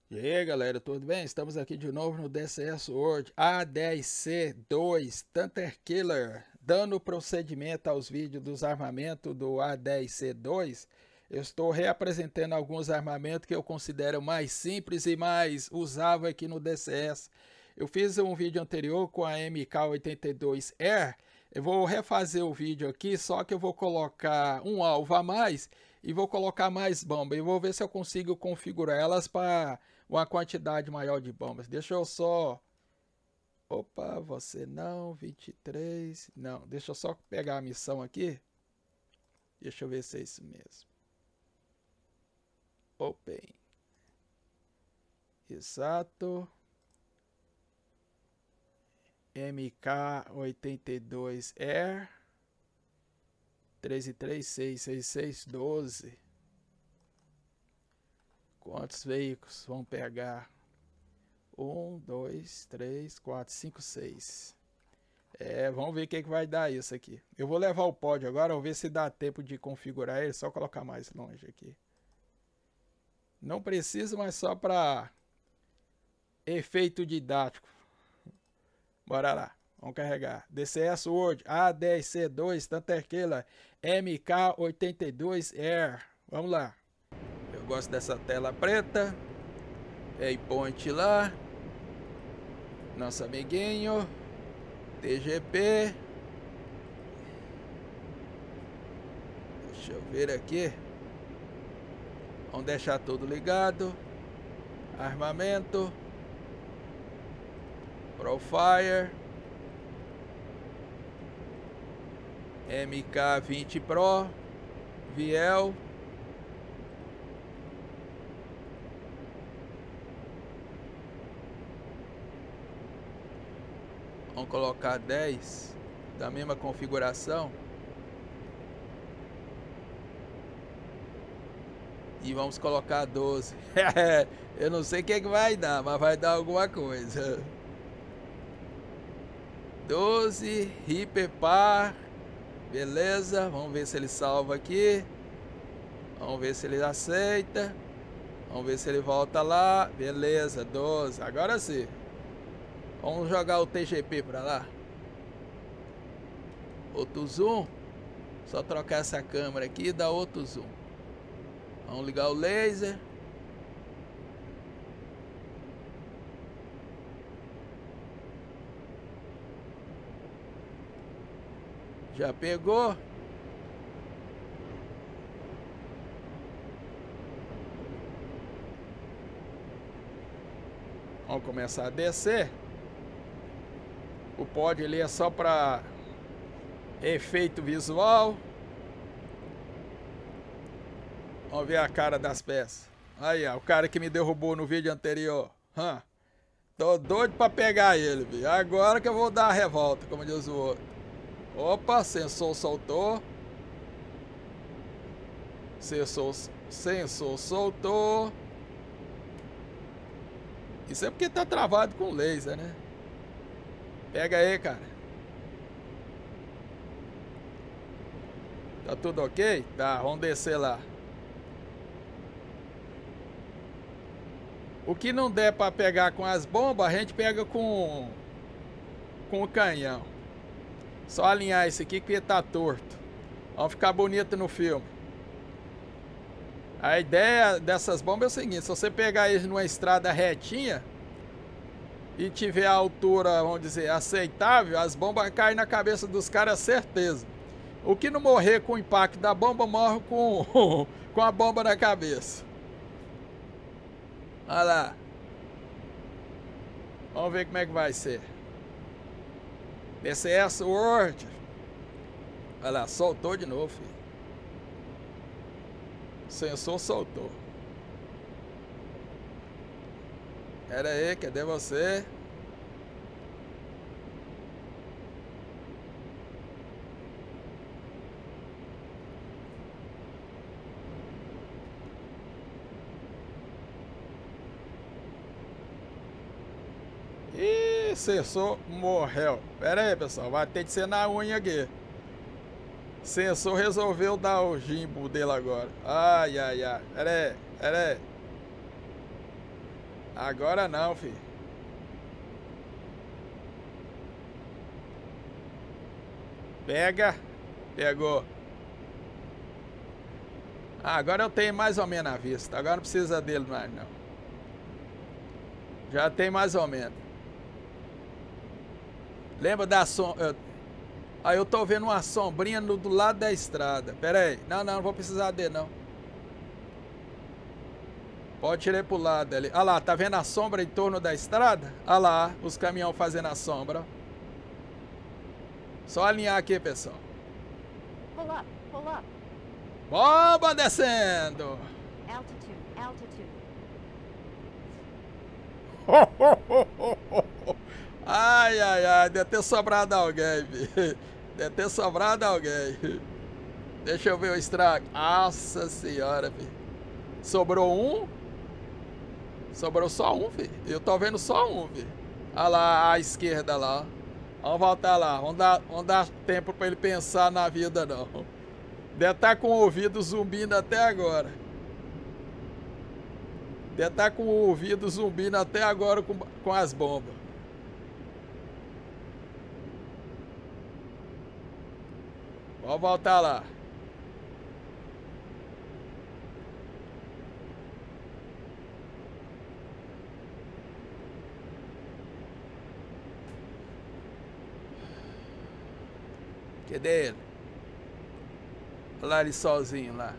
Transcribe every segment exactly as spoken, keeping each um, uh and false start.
E aí galera, tudo bem? Estamos aqui de novo no D C S World A dez C dois Thunder Killer, dando procedimento aos vídeos dos armamentos do A dez C dois. Eu estou reapresentando alguns armamentos que eu considero mais simples e mais usável aqui no D C S. Eu fiz um vídeo anterior com a M K oitenta e dois Air. Eu vou refazer o vídeo aqui, só que eu vou colocar um alvo a mais e vou colocar mais bombas. E vou ver se eu consigo configurar elas para uma quantidade maior de bombas. Deixa eu só... Opa, você não, vinte e três... Não, deixa eu só pegar a missão aqui. Deixa eu ver se é isso mesmo. Open. Exato. M K oitenta e dois Air. treze três seis seis seis doze. Quantos veículos vão pegar? um, dois, três, quatro, cinco, seis. É, vamos ver o que, que vai dar isso aqui. Eu vou levar o pódio agora, vou ver se dá tempo de configurar ele. Só colocar mais longe aqui. Não precisa, mas só para efeito didático. Bora lá. Vamos carregar. D C S World A dez C dois Thunder Killer M K oitenta e dois Air. Vamos lá. Eu gosto dessa tela preta. Waypoint lá. Nosso amiguinho. T G P. Deixa eu ver aqui. Vamos deixar tudo ligado. Armamento. Profire. M K vinte Pro. Viel. Vamos colocar dez da mesma configuração. E vamos colocar doze. Eu não sei o que, é que vai dar, mas vai dar alguma coisa. doze, Hyperpar. Beleza, vamos ver se ele salva aqui. Vamos ver se ele aceita. Vamos ver se ele volta lá. Beleza, doze. Agora sim. Vamos jogar o T G P pra lá. Outro zoom. Só trocar essa câmera aqui e dar outro zoom. Vamos ligar o laser. Já pegou. Vamos começar a descer. O pod ali é só para efeito visual. Vamos ver a cara das peças. Aí, ó, o cara que me derrubou no vídeo anterior. Hum. Tô doido para pegar ele, viu? Agora que eu vou dar a revolta, como diz o outro. Opa, sensor soltou. Sensor, sensor soltou. Isso é porque tá travado com laser, né? Pega aí, cara. Tá tudo ok? Tá, vamos descer lá. O que não der pra pegar com as bombas, a gente pega com com o canhão. Só alinhar esse aqui que tá torto. Vamos ficar bonito no filme. A ideia dessas bombas é o seguinte: se você pegar eles numa estrada retinha e tiver a altura, vamos dizer, aceitável, as bombas caem na cabeça dos caras, certeza. O que não morrer com o impacto da bomba, morre com, com a bomba na cabeça. Olha lá. Vamos ver como é que vai ser. D C S World. Olha lá, soltou de novo, filho. O sensor soltou. Pera aí, cadê você? Ih, sensor morreu. Pera aí, pessoal, vai ter que ser na unha aqui. Sensor resolveu dar o gimbo dele agora. Ai, ai, ai. Pera aí, pera aí. Agora não, filho. Pega. Pegou. Ah, agora eu tenho mais ou menos a vista. Agora não precisa dele mais, não. Já tem mais ou menos. Lembra da sombra? Aí eu tô vendo uma sombrinha no, do lado da estrada. Pera aí. Não, não, não vou precisar dele, não. Pode tirar pro lado ali. Olha lá, tá vendo a sombra em torno da estrada? Olha lá, os caminhões fazendo a sombra. Só alinhar aqui, pessoal. Pull up, pull up. Bomba descendo. Altitude, altitude. Ai, ai, ai, deve ter sobrado alguém, filho. Deve ter sobrado alguém. Deixa eu ver o estrago. Nossa senhora, filho. Sobrou um? Sobrou só um, filho. Eu tô vendo só um, filho. Olha lá, à esquerda lá. Vamos voltar lá. Vamos dar, vamos dar tempo pra ele pensar na vida, não. Deve estar com o ouvido zumbindo até agora. Deve estar com o ouvido zumbindo até agora com, com as bombas. Vamos voltar lá. Cadê ele? Olha lá ele sozinho lá.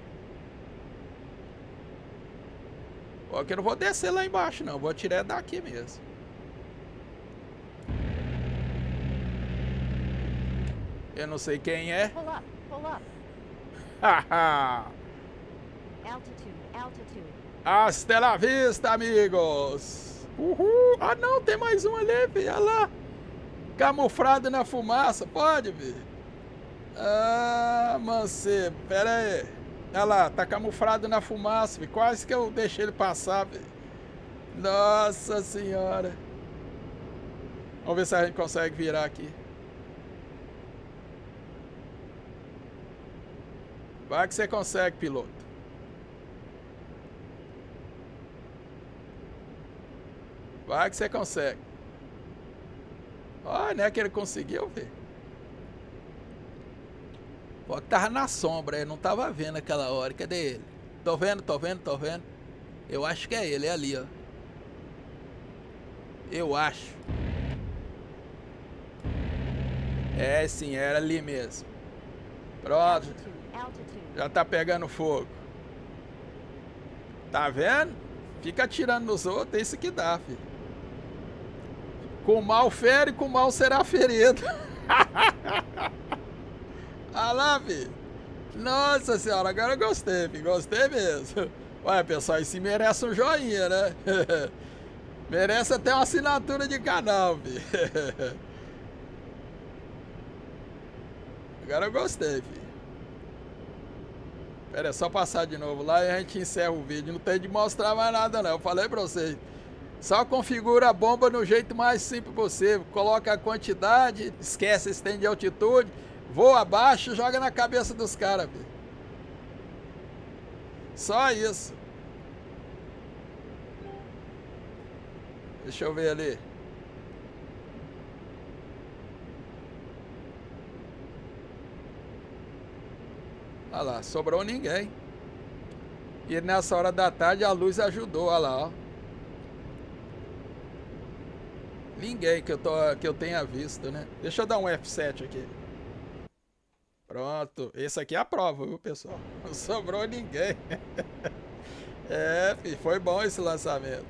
Ó, que eu não vou descer lá embaixo não, vou tirar daqui mesmo. Eu não sei quem é. Pull up, pull up. Haha. Altitude, altitude. Hasta la vista, amigos. Uhul. Ah não, tem mais um ali, filho. Olha lá. Camuflado na fumaça, pode ver. Ah, mancebo, pera aí. Olha lá, tá camuflado na fumaça, filho. Quase que eu deixei ele passar, filho. Nossa senhora. Vamos ver se a gente consegue virar aqui. Vai que você consegue, piloto. Vai que você consegue. Olha, né, que ele conseguiu, velho. Pô, que tava na sombra, ele não tava vendo aquela hora. Cadê ele? Tô vendo, tô vendo, tô vendo. Eu acho que é ele, é ali, ó. Eu acho. É, sim, era ali mesmo. Pronto. Altitude, altitude. Já tá pegando fogo. Tá vendo? Fica atirando nos outros, é isso que dá, filho. Com mal fere, com mal será ferido. Ah lá, filho. Nossa senhora, agora eu gostei, filho. Gostei mesmo. Olha, pessoal, isso merece um joinha, né? Merece até uma assinatura de canal, filho. Agora eu gostei, filho. Pera, é só passar de novo lá e a gente encerra o vídeo. Não tem de mostrar mais nada, não. Eu falei pra vocês. Só configura a bomba no jeito mais simples possível. Coloca a quantidade, esquece, estende a altitude, voa abaixo e joga na cabeça dos caras, filho. Só isso. Deixa eu ver ali. Olha lá, sobrou ninguém. E nessa hora da tarde a luz ajudou, olha lá, ó. Ninguém que eu, tô, que eu tenha visto, né? Deixa eu dar um F sete aqui. Pronto. Esse aqui é a prova, viu, pessoal? Não sobrou ninguém. É, filho, foi bom esse lançamento.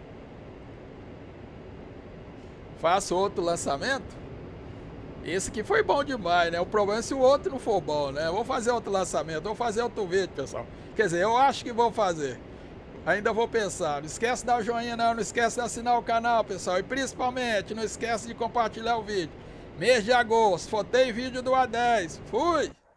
Faço outro lançamento? Esse aqui foi bom demais, né? O problema é se o outro não for bom, né? Eu vou fazer outro lançamento, vou fazer outro vídeo, pessoal. Quer dizer, eu acho que vou fazer. Ainda vou pensar. Não esquece de dar o joinha não, não esquece de assinar o canal, pessoal. E principalmente, não esquece de compartilhar o vídeo. Mês de agosto, tem vídeo do A dez. Fui!